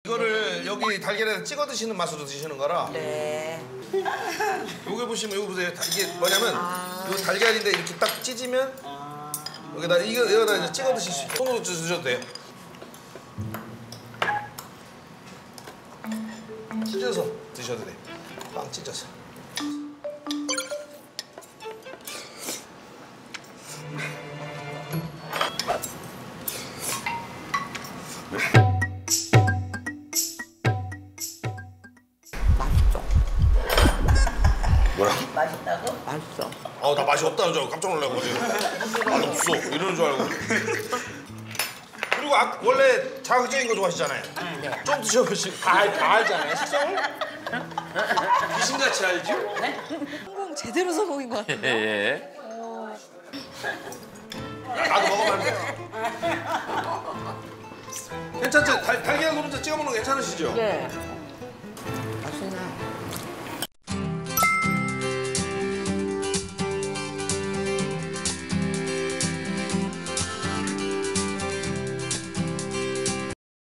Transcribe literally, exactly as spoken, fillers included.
이거를 여기 달걀에 찍어 드시는 맛으로 드시는 거라. 네. 여기 보시면 여기 보세요. 이게 뭐냐면 이 달걀인데 이렇게 딱 찢으면 여기다 이거 여기다 이제 찍어 드실 수 있어요. 손으로 드셔도 돼요. 찢어서 드셔도 돼요. 빵 찢어서. 맛있어. 뭐야? 맛있다고? 맛있어. 아, 나 맛이 없다는 줄 알고 깜짝 놀라고 지금. 맛 없어 이러는 줄 알고. 그리고 아, 원래 자극적인 거 좋아하시잖아요. 네. 좀 드셔보시고. 다, 다 알잖아요, 식성을? 귀신같이 알죠? 성공 제대로 성공인 것 같아요. 예, 예. 나도 먹으면 안 돼요. 괜찮죠? 달, 달걀 노른자 찍어 먹는 거 괜찮으시죠? 네. 맛있네.